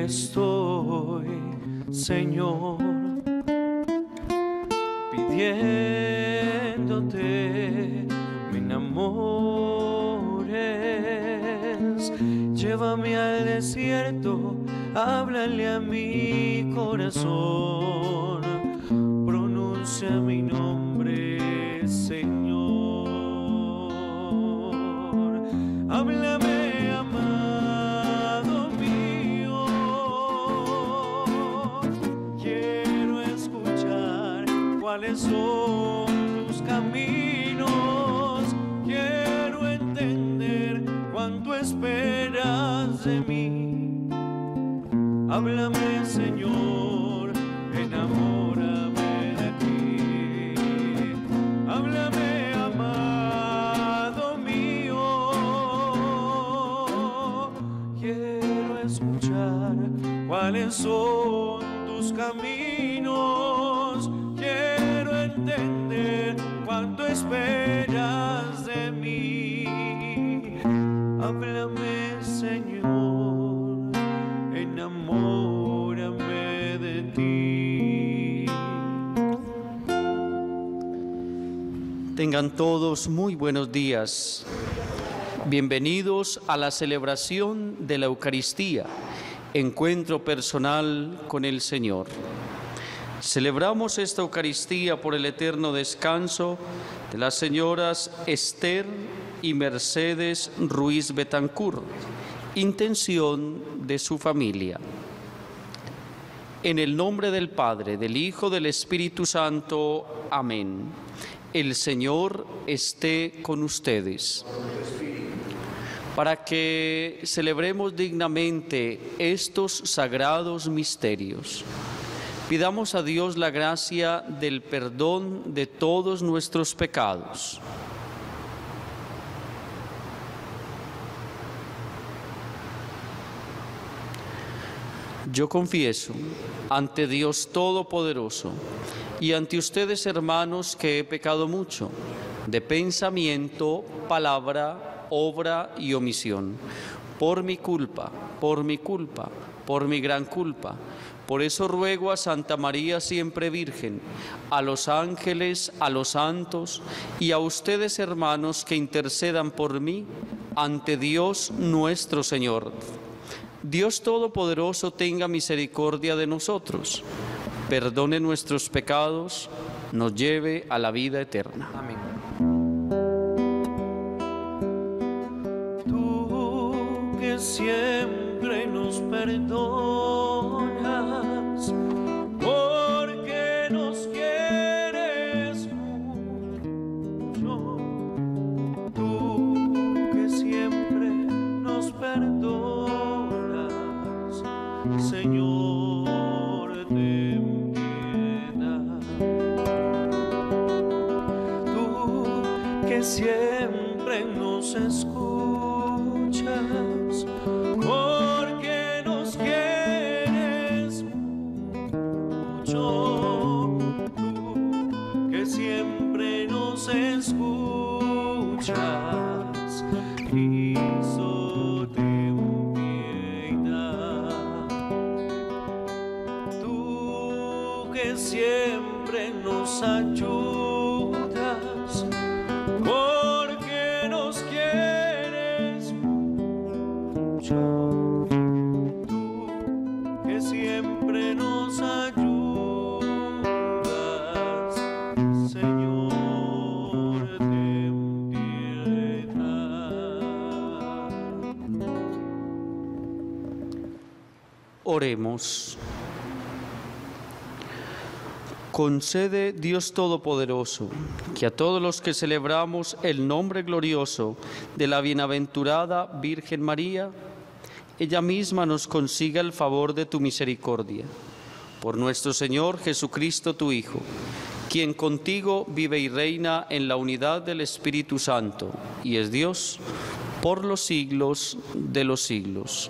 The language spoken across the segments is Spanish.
estoy, Señor, pidiéndote me enamores. Llévame al desierto, háblale a mi corazón, pronuncia mi nombre, Señor. Háblame, amado mío, quiero escuchar cuáles son tus caminos, quiero entender cuánto esperas de mí. Háblame, Señor, enamórame de ti. Háblame, amado mío, quiero escuchar cuáles son tus caminos, quiero entender cuánto esperas de mí. Háblame, Señor, enamórame de ti. Tengan todos muy buenos días. Bienvenidos a la celebración de la Eucaristía, encuentro personal con el Señor. Celebramos esta Eucaristía por el eterno descanso de las señoras Esther y Mercedes Ruiz Betancourt, intención de su familia. En el nombre del Padre, del Hijo, del Espíritu Santo. Amén. El Señor esté con ustedes. Para que celebremos dignamente estos sagrados misterios, pidamos a Dios la gracia del perdón de todos nuestros pecados. Yo confieso ante Dios Todopoderoso y ante ustedes, hermanos, que he pecado mucho, de pensamiento, palabra, obra y omisión, por mi culpa, por mi gran culpa. Por eso ruego a Santa María siempre Virgen, a los ángeles, a los santos y a ustedes, hermanos, que intercedan por mí ante Dios nuestro Señor. Dios Todopoderoso tenga misericordia de nosotros, perdone nuestros pecados, nos lleve a la vida eterna. Amén. Tú que siempre nos perdonas, porque nos quieres mucho. Tú que siempre nos perdonas, Señor, ten piedad. Tú que siempre nos escuchas, porque nos quieres mucho. Tú que siempre nos escuchas, Cristo, ten piedad. Tú que siempre nos ayudas, porque nos quieres mucho. Tú que siempre nos ayudas, Señor, ten piedad. Oremos. Concede, Dios Todopoderoso, que a todos los que celebramos el nombre glorioso de la bienaventurada Virgen María, ella misma nos consiga el favor de tu misericordia. Por nuestro Señor Jesucristo, tu Hijo, quien contigo vive y reina en la unidad del Espíritu Santo, y es Dios por los siglos de los siglos.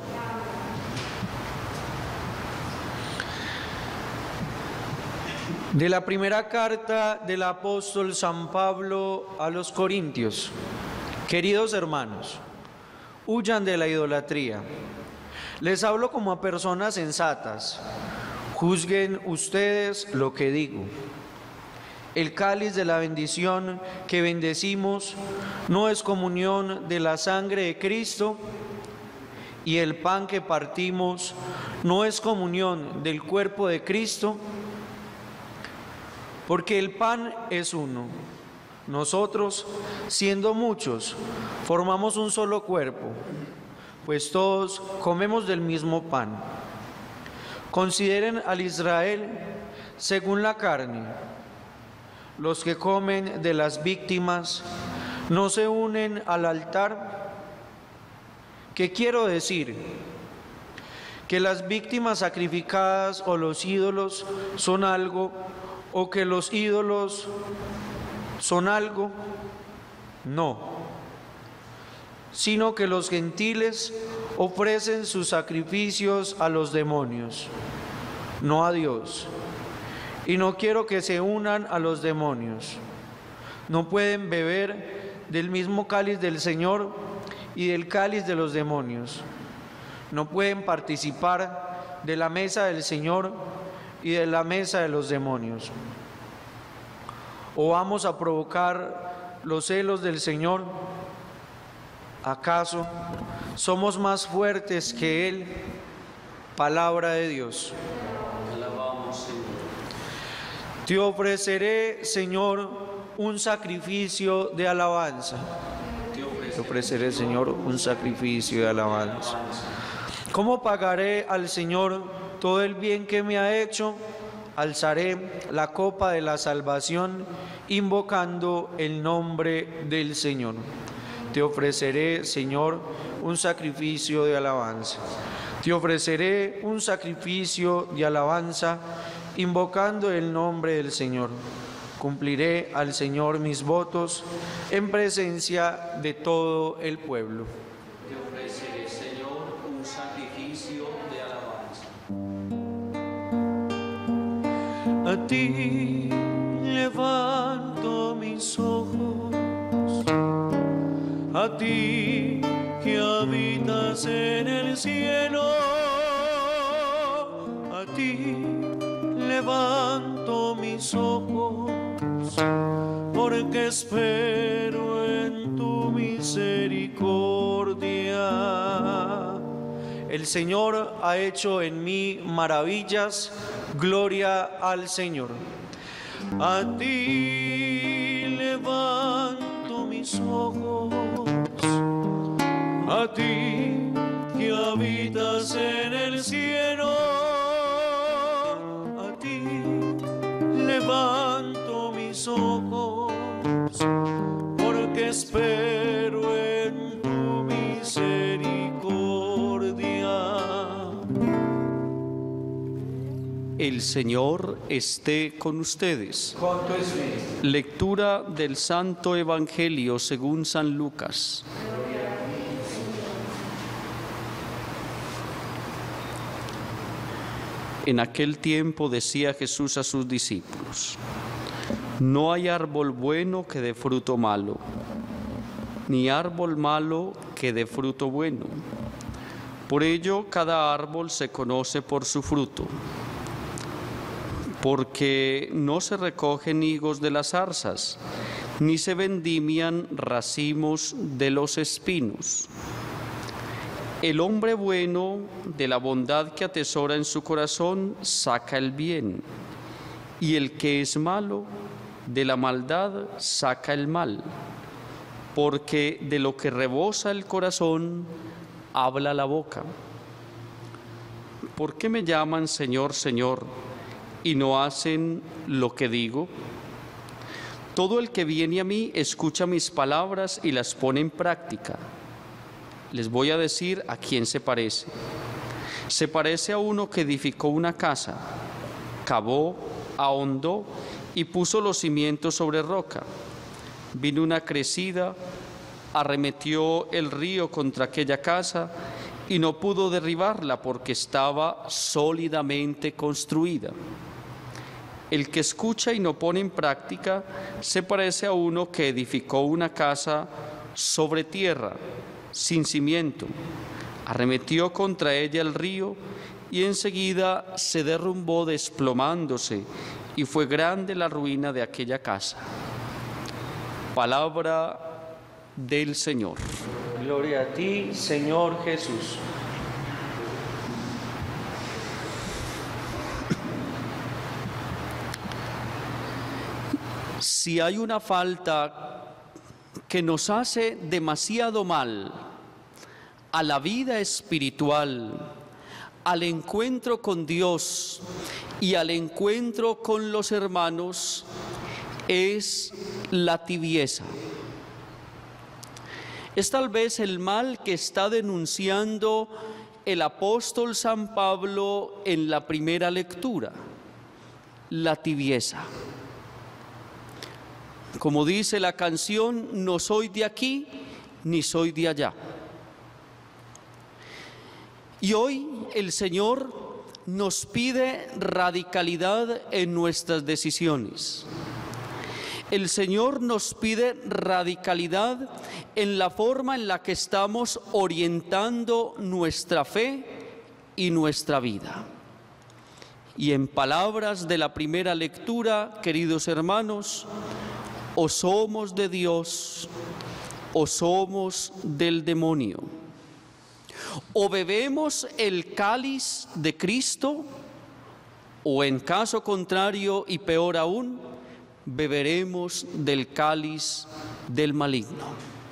De la primera carta del apóstol San Pablo a los Corintios. Queridos hermanos, huyan de la idolatría. Les hablo como a personas sensatas. Juzguen ustedes lo que digo. El cáliz de la bendición que bendecimos no es comunión de la sangre de Cristo, y el pan que partimos no es comunión del cuerpo de Cristo, porque el pan es uno. Nosotros, siendo muchos, formamos un solo cuerpo, pues todos comemos del mismo pan. Consideren al Israel según la carne. Los que comen de las víctimas no se unen al altar. ¿Qué quiero decir? ¿Que las víctimas sacrificadas o los ídolos son algo, o que los ídolos son algo? No, sino que los gentiles ofrecen sus sacrificios a los demonios, no a Dios. Y no quiero que se unan a los demonios. No pueden beber del mismo cáliz del Señor y del cáliz de los demonios. No pueden participar de la mesa del Señor y de la mesa de los demonios. ¿O vamos a provocar los celos del Señor? ¿Acaso somos más fuertes que Él? Palabra de Dios. Alabamos, Señor. Te ofreceré, Señor, un sacrificio de alabanza. Te ofreceré, Señor, un sacrificio de alabanza. ¿Cómo pagaré al Señor todo el bien que me ha hecho? Alzaré la copa de la salvación, invocando el nombre del Señor. Te ofreceré, Señor, un sacrificio de alabanza. Te ofreceré un sacrificio de alabanza, invocando el nombre del Señor. Cumpliré al Señor mis votos en presencia de todo el pueblo. Te ofreceré, Señor, un sacrificio de alabanza. A ti levanto mis ojos, a ti que habitas en el cielo, a ti levanto mis ojos, porque espero en tu misericordia. El Señor ha hecho en mí maravillas, gloria al Señor. A ti levanto mis ojos, a ti que habitas en el cielo, a ti levanto mis ojos, porque espero en tu misericordia. El Señor esté con ustedes. Con tu espíritu. Lectura del Santo Evangelio según San Lucas. En aquel tiempo decía Jesús a sus discípulos: no hay árbol bueno que dé fruto malo, ni árbol malo que dé fruto bueno. Por ello, cada árbol se conoce por su fruto. Porque no se recogen higos de las zarzas, ni se vendimian racimos de los espinos. El hombre bueno, de la bondad que atesora en su corazón, saca el bien, y el que es malo, de la maldad saca el mal, porque de lo que rebosa el corazón, habla la boca. ¿Por qué me llaman Señor, Señor, y no hacen lo que digo? Todo el que viene a mí escucha mis palabras y las pone en práctica. Les voy a decir a quién se parece. Se parece a uno que edificó una casa, cavó, ahondó y puso los cimientos sobre roca. Vino una crecida, arremetió el río contra aquella casa y no pudo derribarla porque estaba sólidamente construida. El que escucha y no pone en práctica se parece a uno que edificó una casa sobre tierra, sin cimiento. Arremetió contra ella el río y enseguida se derrumbó desplomándose, y fue grande la ruina de aquella casa. Palabra del Señor. Gloria a ti, Señor Jesús. Si hay una falta que nos hace demasiado mal a la vida espiritual, al encuentro con Dios y al encuentro con los hermanos, es la tibieza. Es tal vez el mal que está denunciando el apóstol San Pablo en la primera lectura, la tibieza. Como dice la canción, no soy de aquí ni soy de allá. Y hoy el Señor nos pide radicalidad en nuestras decisiones. El Señor nos pide radicalidad en la forma en la que estamos orientando nuestra fe y nuestra vida. Y en palabras de la primera lectura, queridos hermanos, o somos de Dios o somos del demonio. O bebemos el cáliz de Cristo, o en caso contrario y peor aún, beberemos del cáliz del maligno.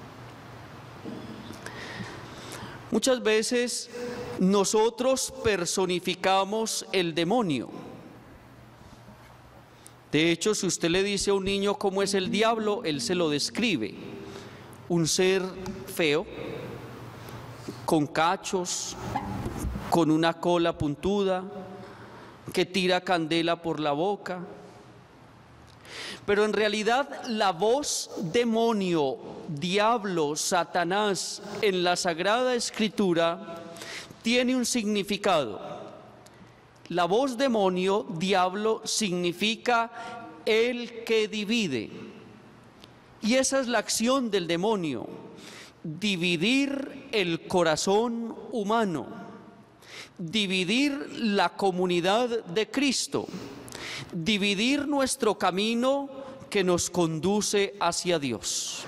Muchas veces nosotros personificamos el demonio. De hecho, si usted le dice a un niño cómo es el diablo, él se lo describe. Un ser feo, con cachos, con una cola puntuda, que tira candela por la boca. Pero en realidad la voz demonio, diablo, Satanás en la Sagrada Escritura tiene un significado. La voz demonio, diablo, significa el que divide. Y esa es la acción del demonio, dividir el corazón humano, dividir la comunidad de Cristo, dividir nuestro camino que nos conduce hacia Dios.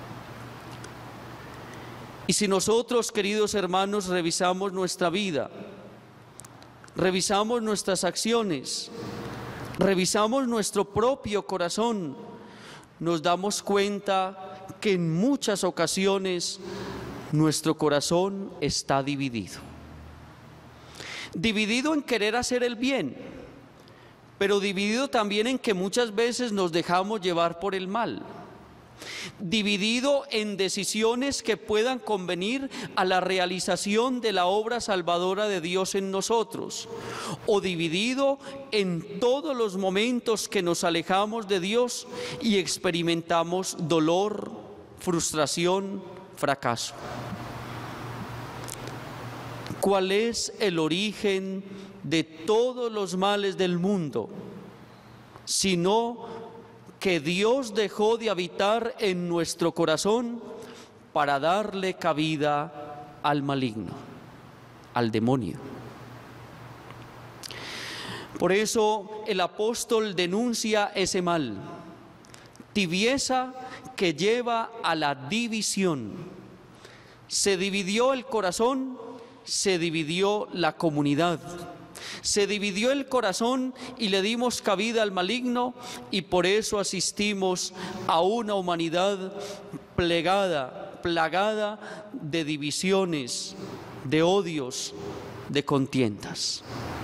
Y si nosotros, queridos hermanos, revisamos nuestra vida, revisamos nuestras acciones, revisamos nuestro propio corazón, nos damos cuenta que en muchas ocasiones nuestro corazón está dividido. Dividido en querer hacer el bien, pero dividido también en que muchas veces nos dejamos llevar por el mal. Dividido en decisiones que puedan convenir a la realización de la obra salvadora de Dios en nosotros, o dividido en todos los momentos que nos alejamos de Dios y experimentamos dolor, frustración, fracaso. ¿Cuál es el origen de todos los males del mundo? Sino que Dios dejó de habitar en nuestro corazón para darle cabida al maligno, al demonio. Por eso el apóstol denuncia ese mal, tibieza que lleva a la división. Se dividió el corazón, se dividió la comunidad. Se dividió el corazón y le dimos cabida al maligno, y por eso asistimos a una humanidad plagada de divisiones, de odios, de contiendas.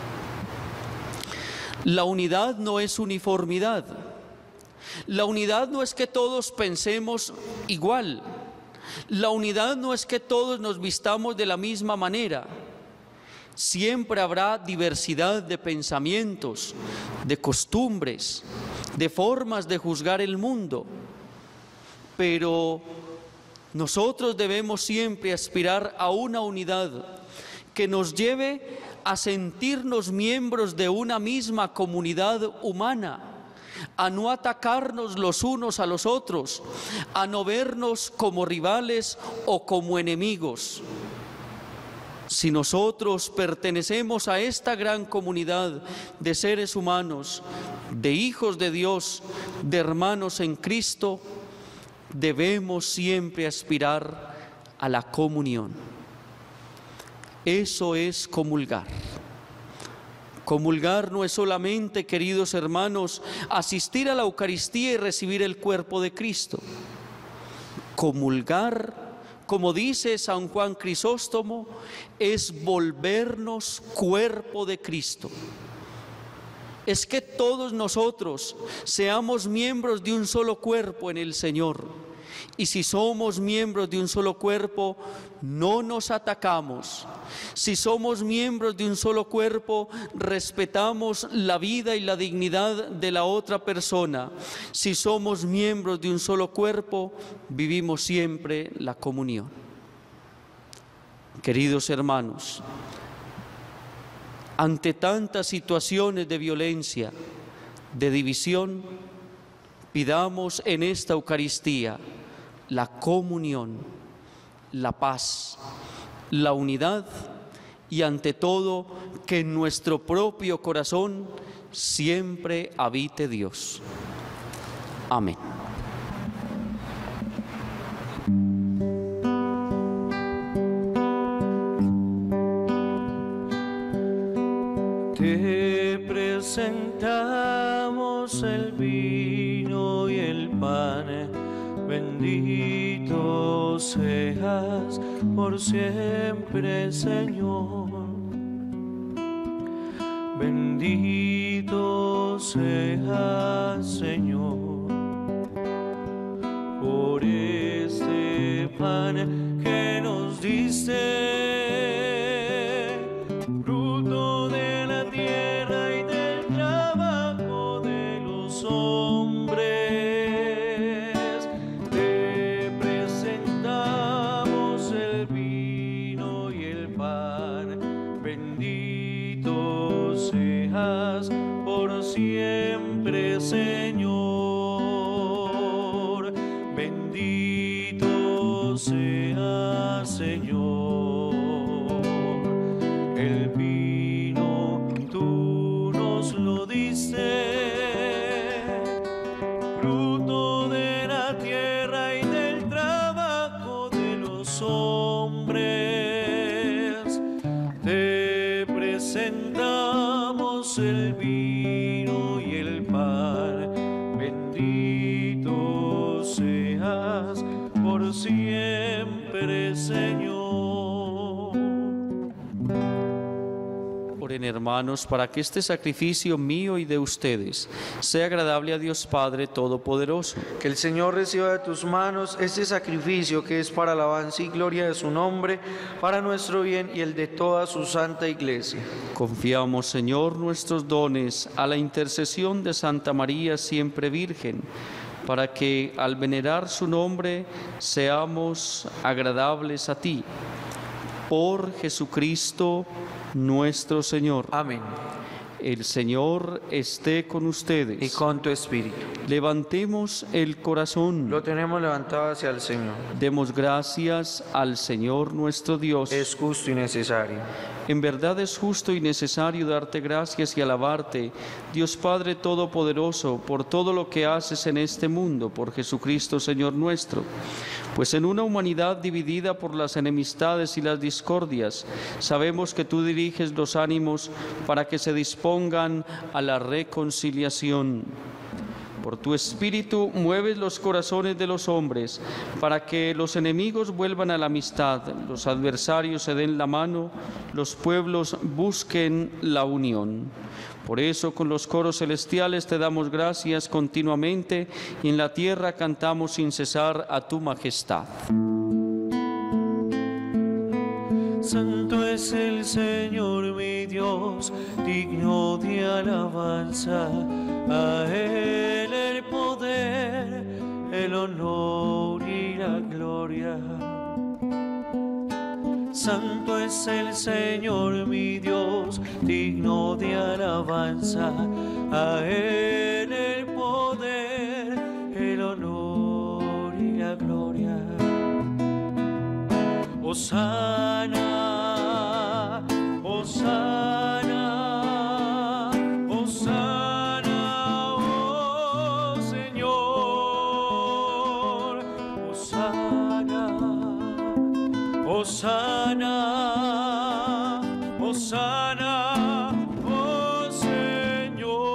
La unidad no es uniformidad. La unidad no es que todos pensemos igual. La unidad no es que todos nos vistamos de la misma manera. Siempre habrá diversidad de pensamientos, de costumbres, de formas de juzgar el mundo. Pero nosotros debemos siempre aspirar a una unidad que nos lleve a sentirnos miembros de una misma comunidad humana, a no atacarnos los unos a los otros, a no vernos como rivales o como enemigos. Si nosotros pertenecemos a esta gran comunidad de seres humanos, de hijos de Dios, de hermanos en Cristo, debemos siempre aspirar a la comunión. Eso es comulgar. Comulgar no es solamente, queridos hermanos, asistir a la Eucaristía y recibir el cuerpo de Cristo. Comulgar, como dice San Juan Crisóstomo, es volvernos cuerpo de Cristo. Es que todos nosotros seamos miembros de un solo cuerpo en el Señor. Y si somos miembros de un solo cuerpo, no nos atacamos. Si somos miembros de un solo cuerpo, respetamos la vida y la dignidad de la otra persona. Si somos miembros de un solo cuerpo, vivimos siempre la comunión. Queridos hermanos, ante tantas situaciones de violencia, de división, pidamos en esta Eucaristía la comunión, la paz, la unidad y ante todo que en nuestro propio corazón siempre habite Dios. Amén. Te presentamos el vino y el pan, bendito seas por siempre, Señor. Bendito seas, Señor, por este pan que nos diste, fruto de la tierra y del trabajo de los hombres. Te presentamos el vino y el pan, bendito seas por siempre, Señor. Bendito seas, Señor. El vino tú nos lo diste, fruto de la tierra y del trabajo de los hombres. Te presentamos el vino y el pan, bendito seas por siempre, Señor. Oren, hermanos, para que este sacrificio mío y de ustedes sea agradable a Dios Padre Todopoderoso. Que el Señor reciba de tus manos este sacrificio que es para alabanza y gloria de su nombre, para nuestro bien y el de toda su santa Iglesia. Confiamos, Señor, nuestros dones a la intercesión de Santa María, siempre Virgen, para que al venerar su nombre seamos agradables a ti. Por Jesucristo nuestro Señor. Amén. El Señor esté con ustedes. Y con tu espíritu. Levantemos el corazón. Lo tenemos levantado hacia el Señor. Demos gracias al Señor nuestro Dios. Es justo y necesario. En verdad es justo y necesario darte gracias y alabarte, Dios Padre Todopoderoso, por todo lo que haces en este mundo, por Jesucristo Señor nuestro. Pues en una humanidad dividida por las enemistades y las discordias, sabemos que tú diriges los ánimos para que se dispongan a la reconciliación. Por tu Espíritu mueves los corazones de los hombres, para que los enemigos vuelvan a la amistad, los adversarios se den la mano, los pueblos busquen la unión. Por eso con los coros celestiales te damos gracias continuamente y en la tierra cantamos sin cesar a tu majestad. Santo es el Señor mi Dios, digno de alabanza, a Él el poder, el honor y la gloria. Santo es el Señor mi Dios, digno de alabanza, a Él el poder, el honor y la gloria. Hosana Hosana, Hosana, oh Señor. Hosana, Hosana, Hosana, oh Señor.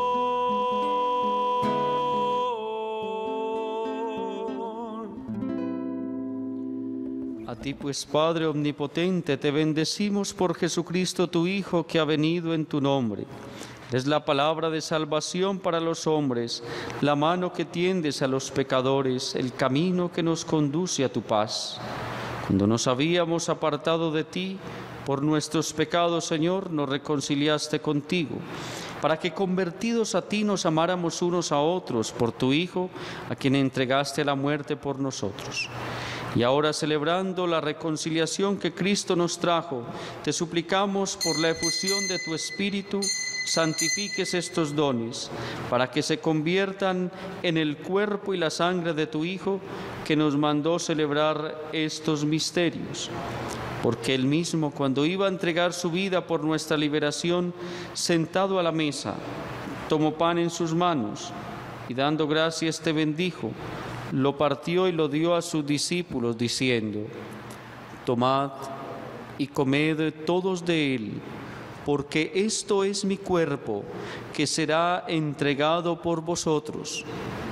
A ti pues, Padre omnipotente, te bendecimos por Jesucristo tu Hijo, que ha venido en tu nombre. Es la palabra de salvación para los hombres, la mano que tiendes a los pecadores, el camino que nos conduce a tu paz. Cuando nos habíamos apartado de ti, por nuestros pecados, Señor, nos reconciliaste contigo, para que convertidos a ti nos amáramos unos a otros por tu Hijo, a quien entregaste a la muerte por nosotros. Y ahora, celebrando la reconciliación que Cristo nos trajo, te suplicamos por la efusión de tu Espíritu, santifiques estos dones, para que se conviertan en el cuerpo y la sangre de tu Hijo, que nos mandó celebrar estos misterios. Porque Él mismo, cuando iba a entregar su vida por nuestra liberación, sentado a la mesa, tomó pan en sus manos y dando gracias te bendijo, lo partió y lo dio a sus discípulos, diciendo: tomad y comed todos de él, porque esto es mi cuerpo, que será entregado por vosotros.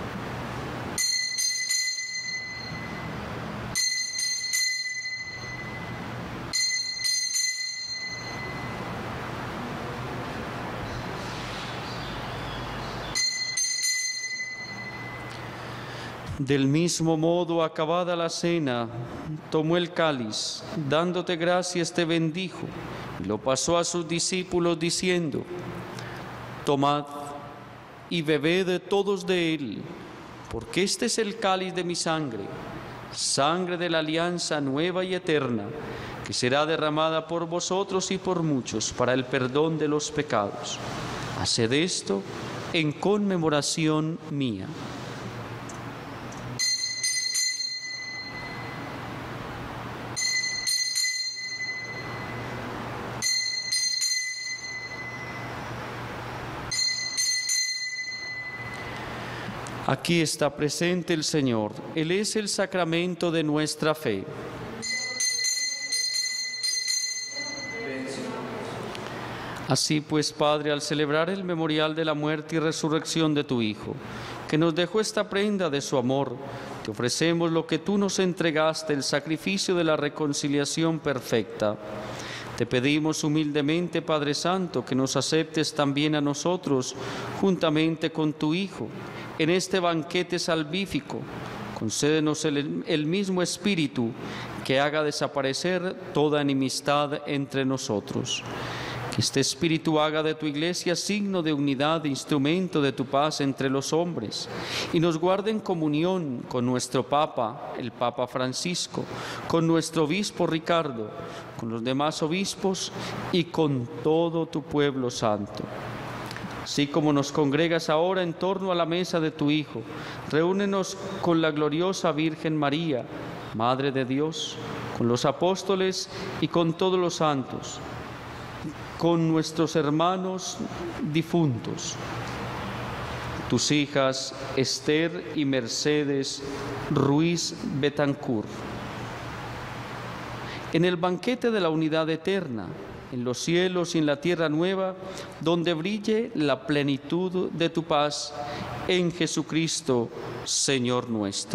Del mismo modo, acabada la cena, tomó el cáliz, dándote gracias te bendijo, y lo pasó a sus discípulos diciendo: tomad y bebed todos de él, porque este es el cáliz de mi sangre, sangre de la alianza nueva y eterna, que será derramada por vosotros y por muchos para el perdón de los pecados. Haced esto en conmemoración mía. Aquí está presente el Señor. Él es el sacramento de nuestra fe. Así pues, Padre, al celebrar el memorial de la muerte y resurrección de tu Hijo, que nos dejó esta prenda de su amor, te ofrecemos lo que tú nos entregaste, el sacrificio de la reconciliación perfecta. Te pedimos humildemente, Padre Santo, que nos aceptes también a nosotros, juntamente con tu Hijo, en este banquete salvífico. Concédenos el mismo Espíritu que haga desaparecer toda enemistad entre nosotros. Que este Espíritu haga de tu Iglesia signo de unidad, instrumento de tu paz entre los hombres, y nos guarde en comunión con nuestro Papa, el Papa Francisco, con nuestro Obispo Ricardo, con los demás obispos y con todo tu pueblo santo. Así como nos congregas ahora en torno a la mesa de tu Hijo, reúnenos con la gloriosa Virgen María, Madre de Dios, con los apóstoles y con todos los santos, con nuestros hermanos difuntos, tus hijas Esther y Mercedes Ruiz Betancourt, en el banquete de la unidad eterna, en los cielos y en la tierra nueva, donde brille la plenitud de tu paz, en Jesucristo, Señor nuestro.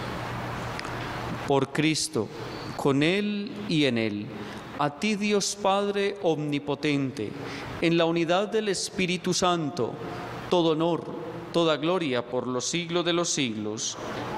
Por Cristo, con Él y en Él, a ti, Dios Padre omnipotente, en la unidad del Espíritu Santo, todo honor, toda gloria por los siglos de los siglos.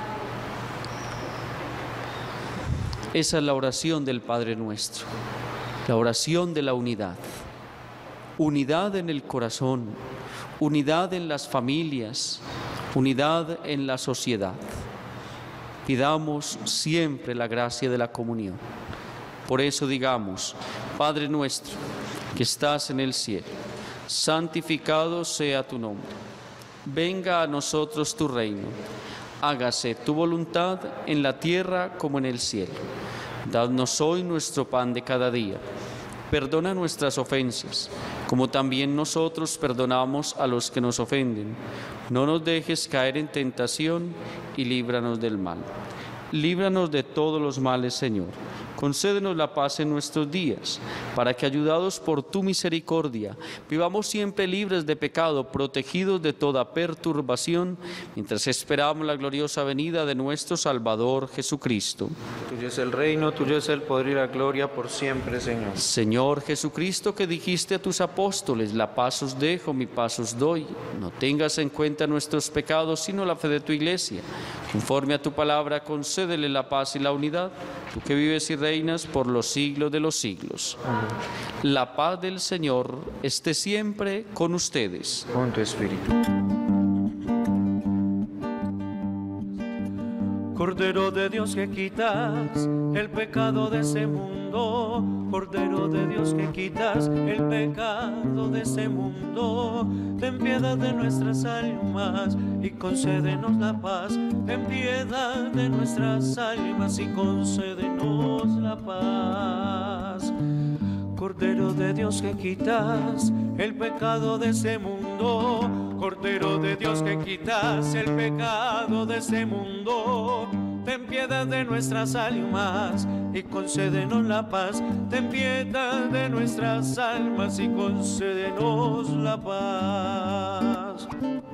Esa es la oración del Padre nuestro. La oración de la unidad. Unidad en el corazón, unidad en las familias, unidad en la sociedad. Pidamos siempre la gracia de la comunión. Por eso digamos: Padre nuestro, que estás en el cielo, santificado sea tu nombre. Venga a nosotros tu reino. Hágase tu voluntad en la tierra como en el cielo. Danos hoy nuestro pan de cada día. Perdona nuestras ofensas, como también nosotros perdonamos a los que nos ofenden. No nos dejes caer en tentación y líbranos del mal. Líbranos de todos los males, Señor. Concédenos la paz en nuestros días, para que, ayudados por tu misericordia, vivamos siempre libres de pecado, protegidos de toda perturbación, mientras esperamos la gloriosa venida de nuestro Salvador Jesucristo. Tuyo es el reino, tuyo es el poder y la gloria por siempre, Señor. Señor Jesucristo, que dijiste a tus apóstoles: la paz os dejo, mi paz os doy. No tengas en cuenta nuestros pecados, sino la fe de tu Iglesia. Conforme a tu palabra, concédele la paz y la unidad, tú que vives y reinas por los siglos de los siglos. Amén. La paz del Señor esté siempre con ustedes. Con tu espíritu. Cordero de Dios, que quitas el pecado de ese mundo, Cordero de Dios, que quitas el pecado de ese mundo, ten piedad de nuestras almas y concédenos la paz. Ten piedad de nuestras almas y concédenos la paz. Cordero de Dios, que quitas el pecado de ese mundo, Cordero de Dios, que quitas el pecado de ese mundo, ten piedad de nuestras almas y concédenos la paz. Ten piedad de nuestras almas y concédenos la paz.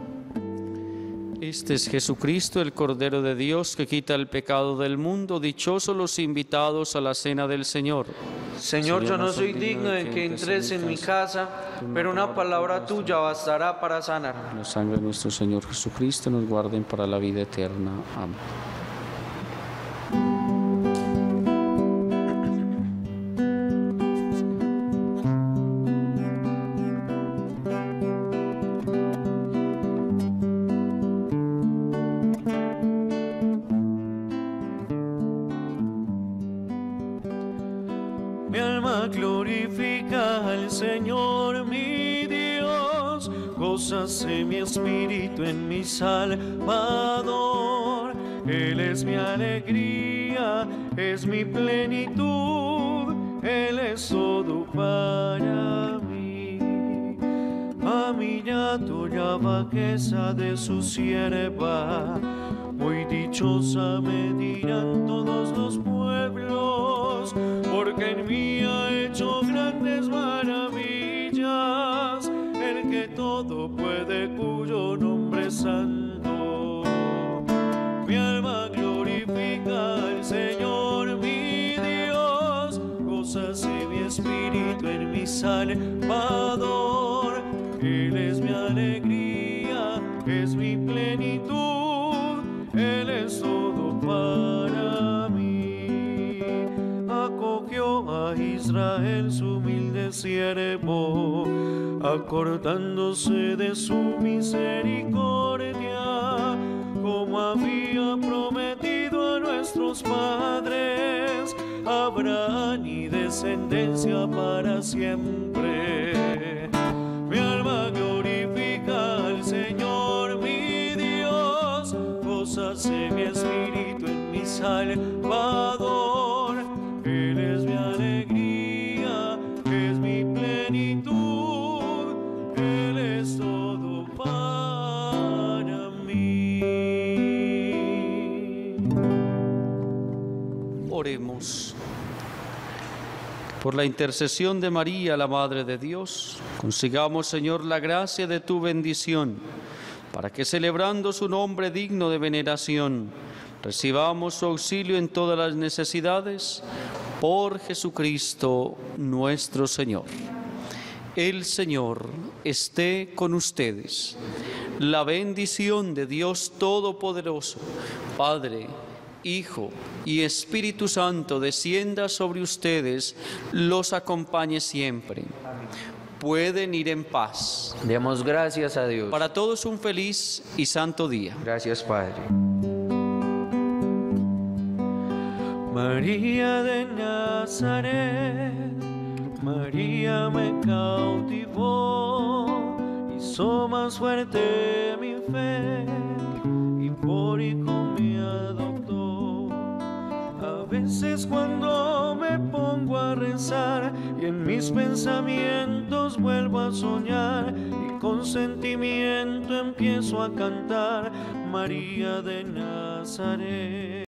Este es Jesucristo, el Cordero de Dios, que quita el pecado del mundo. Dichosos los invitados a la cena del Señor. Señor, yo no soy digno de que entres en mi casa, pero una palabra tuya bastará para sanar. La sangre de nuestro Señor Jesucristo nos guarden para la vida eterna. Amén. Mi alma glorifica al Señor, mi Dios, gózase mi espíritu en mi Salvador. Él es mi alegría, es mi plenitud, Él es todo para mí. A mi ya vaqueza de su sierva, muy dichosa me dirán todos los pueblos, porque en mí ha hecho grandes maravillas, el que todo puede, cuyo nombre es santo. Mi alma glorifica al Señor, mi Dios, gózase mi espíritu en mi Salvador. Él es mi alegría, es mi plenitud, Él es todo para mí. Acogió a Israel su humilde siervo, acordándose de su misericordia, como había prometido a nuestros padres, Abraham y descendencia para siempre. Mi alma glorifica al Señor, mi Dios, gózase mi espíritu en mi Salvador. Él es mi alegría, es mi plenitud, Él es todo para mí. Oremos. Por la intercesión de María, la Madre de Dios, consigamos, Señor, la gracia de tu bendición, para que, celebrando su nombre digno de veneración, recibamos su auxilio en todas las necesidades, por Jesucristo nuestro Señor. El Señor esté con ustedes. La bendición de Dios Todopoderoso, Padre, Hijo y Espíritu Santo, descienda sobre ustedes, los acompañe siempre. Pueden ir en paz. Demos gracias a Dios. Para todos un feliz y santo día. Gracias, Padre. María de Nazaret, María me cautivó, hizo más fuerte mi fe y por hijo me adoptó. A veces cuando me pongo a a rezar y en mis pensamientos vuelvo a soñar y con sentimiento empiezo a cantar María de Nazaret.